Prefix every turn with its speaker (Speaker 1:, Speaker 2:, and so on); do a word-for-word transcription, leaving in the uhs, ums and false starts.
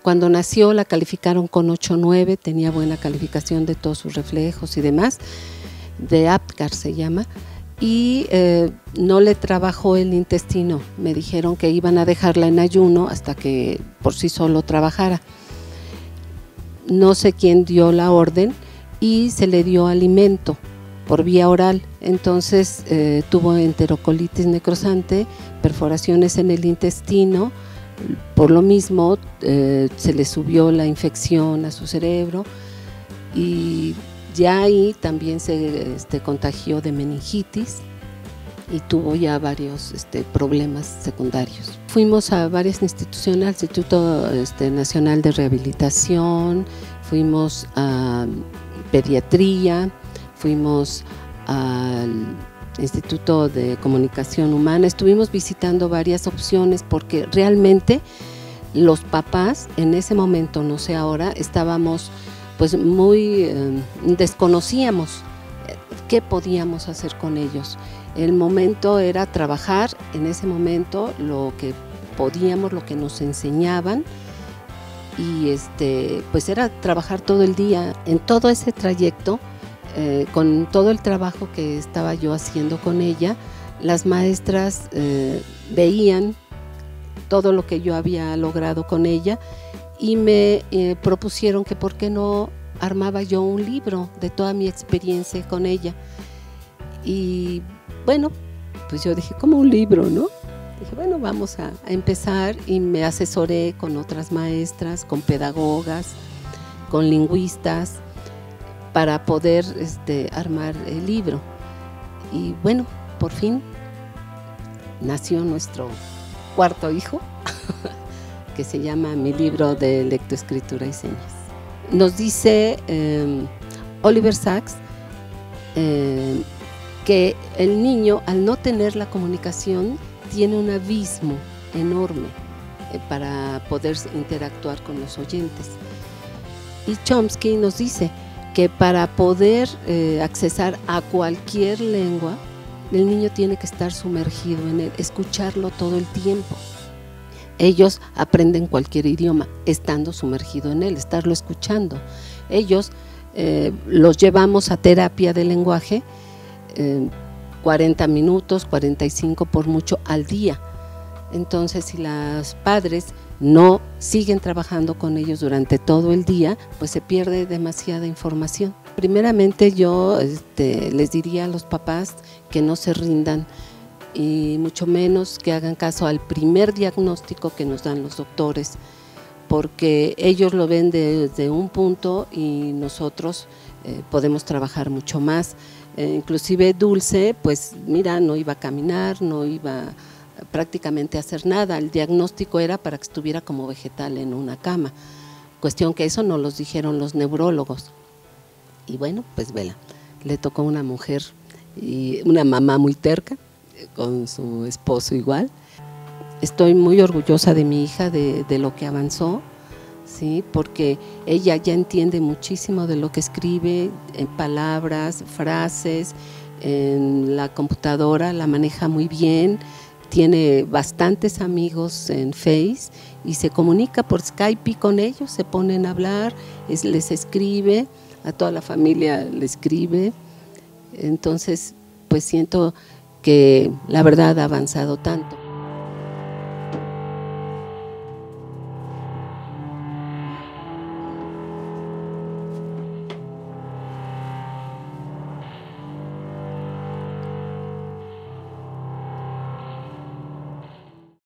Speaker 1: Cuando nació la calificaron con ocho nueve, tenía buena calificación de todos sus reflejos y demás, de Apgar se llama, y eh, no le trabajó el intestino. Me dijeron que iban a dejarla en ayuno hasta que por sí solo trabajara. No sé quién dio la orden y se le dio alimento por vía oral, entonces eh, tuvo enterocolitis necrosante, perforaciones en el intestino. Por lo mismo eh, se le subió la infección a su cerebro y ya ahí también se este, contagió de meningitis y tuvo ya varios este, problemas secundarios. Fuimos a varias instituciones, al Instituto este, Nacional de Rehabilitación, fuimos a pediatría, fuimos al Instituto de Comunicación Humana, estuvimos visitando varias opciones porque realmente los papás en ese momento, no sé ahora, estábamos pues muy, eh, desconocíamos qué podíamos hacer con ellos. El momento era trabajar en ese momento lo que podíamos, lo que nos enseñaban y este, pues era trabajar todo el día. En todo ese trayecto, Eh, con todo el trabajo que estaba yo haciendo con ella, las maestras eh, veían todo lo que yo había logrado con ella y me eh, propusieron que por qué no armaba yo un libro de toda mi experiencia con ella. Y bueno, pues yo dije, ¿cómo un libro, no? Dije, bueno, vamos a, a empezar, y me asesoré con otras maestras, con pedagogas, con lingüistas, para poder este, armar el libro. Y bueno, por fin nació nuestro cuarto hijo, que se llama Mi libro de lectoescritura y señas. Nos dice eh, Oliver Sacks eh, que el niño, al no tener la comunicación, tiene un abismo enorme eh, para poder interactuar con los oyentes. Y Chomsky nos dice que para poder eh, accesar a cualquier lengua, el niño tiene que estar sumergido en él, escucharlo todo el tiempo. Ellos aprenden cualquier idioma estando sumergido en él, estarlo escuchando. Ellos eh, los llevamos a terapia de lenguaje eh, cuarenta minutos, cuarenta y cinco por mucho al día. Entonces, si los padres no siguen trabajando con ellos durante todo el día, pues se pierde demasiada información. Primeramente yo este, les diría a los papás que no se rindan y mucho menos que hagan caso al primer diagnóstico que nos dan los doctores, porque ellos lo ven desde un punto y nosotros eh, podemos trabajar mucho más. Eh, inclusive Dulce, pues mira, no iba a caminar, no iba a prácticamente hacer nada. El diagnóstico era para que estuviera como vegetal en una cama, cuestión que eso nos los dijeron los neurólogos. Y bueno, pues vela, le tocó una mujer y una mamá muy terca, con su esposo igual. Estoy muy orgullosa de mi hija, de, de lo que avanzó, ¿sí? Porque ella ya entiende muchísimo de lo que escribe, en palabras, frases, en la computadora la maneja muy bien. Tiene bastantes amigos en Face y se comunica por Skype con ellos, se ponen a hablar, es, les escribe, a toda la familia le escribe. Entonces, pues siento que la verdad ha avanzado tanto.